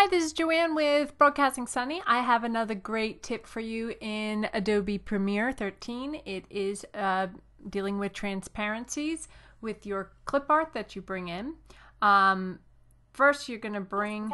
Hi, this is Joanne with Broadcasting Sunny. I have another great tip for you in Adobe Premiere 13. It is dealing with transparencies with your clip art that you bring in. First, you're going to bring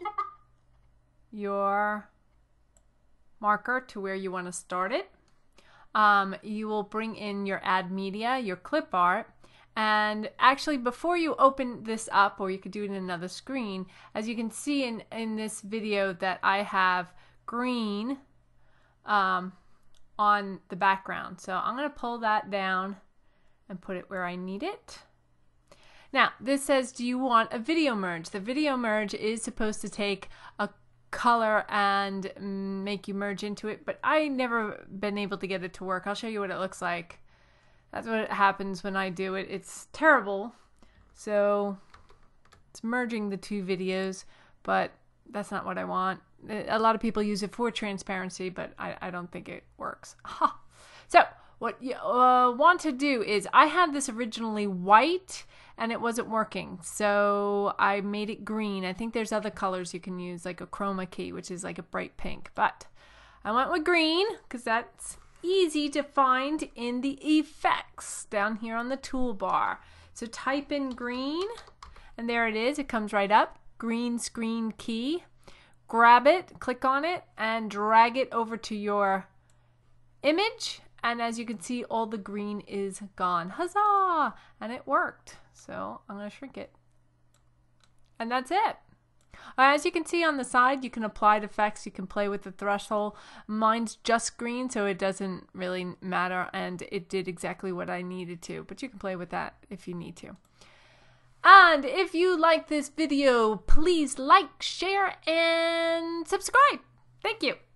your marker to where you want to start it. You will bring in your add media, your clip art. And actually, before you open this up, or you could do it in another screen, as you can see in this video that I have green on the background. So I'm going to pull that down and put it where I need it. Now, this says, do you want a video merge? The video merge is supposed to take a color and make you merge into it, but I never been able to get it to work. I'll show you what it looks like. That's what happens when I do it. It's terrible. So it's merging the two videos, but that's not what I want. A lot of people use it for transparency, but I don't think it works. So what you want to do is, I had this originally white and it wasn't working. So I made it green. I think there's other colors you can use, like a Chroma Key, which is like a bright pink. But I went with green because that's easy to find in the effects down here on the toolbar. So type in green and there it is. It comes right up. Green screen key. Grab it, click on it, and drag it over to your image. And as you can see, all the green is gone. Huzzah! And it worked. So I'm going to shrink it. And that's it. As you can see on the side, you can apply effects, you can play with the threshold. Mine's just green, so it doesn't really matter, and it did exactly what I needed to, but you can play with that if you need to. And if you like this video, please like, share, and subscribe. Thank you.